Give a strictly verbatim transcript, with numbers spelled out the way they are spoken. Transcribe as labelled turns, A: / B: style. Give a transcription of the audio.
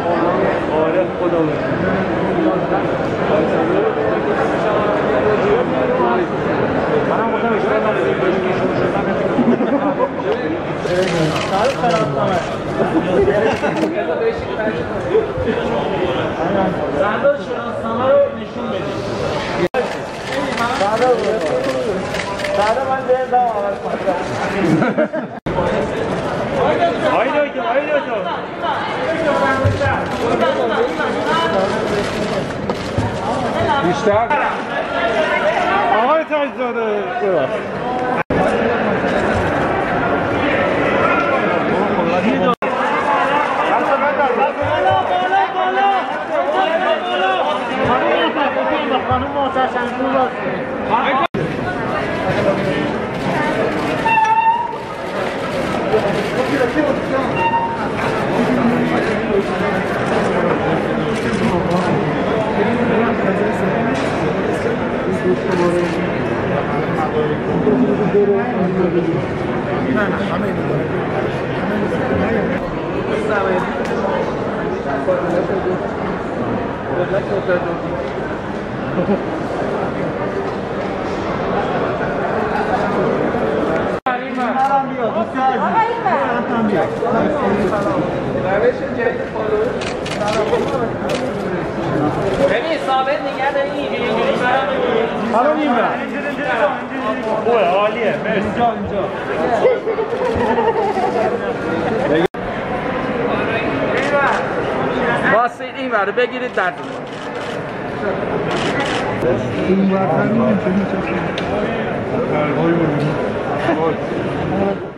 A: آره خدا بود منم گفتم اشتباه نکنید بهش که شروع شدن سال خرابنامه زندان شناسنامه رو نشون بدید بعد من دیدم آواز کنم آیدا که آیدا تو بیشتر آقای تاجزاده ببخش خانم محتشم تو باز ببین ثابت نگه داری اینجوری اینجوری حالا میبرم خوبه عالیه مرسی اینجا اینجا واسه این بره بگیرید در این